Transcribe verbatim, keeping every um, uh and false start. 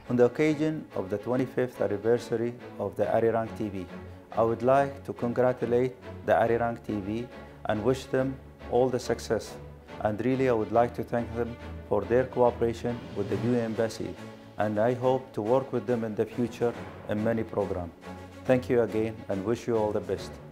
On the occasion of the twenty-fifth anniversary of the Arirang T V, I would like to congratulate the Arirang T V and wish them all the success. And really, I would like to thank them for their cooperation with the U A E Embassy, and I hope to work with them in the future in many programs. Thank you again and wish you all the best.